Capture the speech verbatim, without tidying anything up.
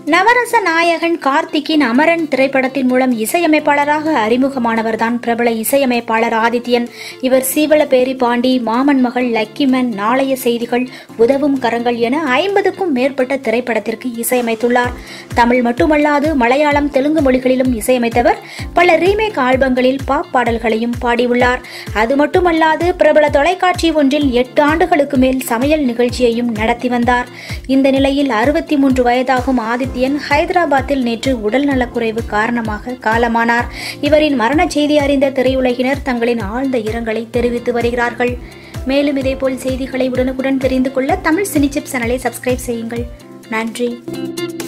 நவரச நாயகன் கார்த்திக்கின் அமரன் திரைப்படத்தின் மூலம் இசையமைப்பாளராக அறிமுகமானவர்தான் பிரபல இசையமைப்பாளர் ஆதித்யன். இவர் சீவலபேரி பாண்டி, மாமன் மகள், லக்கிமன், நாளைய செய்திகள், உதவும் கரங்கள் என ஐம்பதுக்கும் மேற்பட்ட திரைப்படத்திற்கு இசையமைத்துள்ளார். தமிழ் மட்டுமல்லாது மலையாளம், தெலுங்கு மொழிகளிலும் இசையமைத்தவர் பல ரீமேக் ஆல்பங்களில் பாப் பாடல்களையும் பாடியுள்ளார். அது மட்டுமல்லாது பிரபல தொலைக்காட்சி ஒன்றில் எட்டு ஆண்டுகளுக்கு மேல் சமையல் நிகழ்ச்சியையும் நடத்தி வந்தார். இந்த நிலையில் அறுபத்தி மூன்று வயதாகும் ஆதித்யன் ஹைதராபாத்தில் நேற்று உடல் நலக்குறைவு காரணமாக காலமானார். இவரின் மரண செய்தி அறிந்த திரையுலகினர் தங்களின் ஆழ்ந்த இரங்கலை தெரிவித்து வருகிறார்கள். மேலும் இதேபோல் செய்திகளை உடனுக்குடன் தெரிந்து கொள்ள தமிழ் சினி சிப்ஸ் சேனலை சப்ஸ்கிரைப் செய்யுங்கள். நன்றி.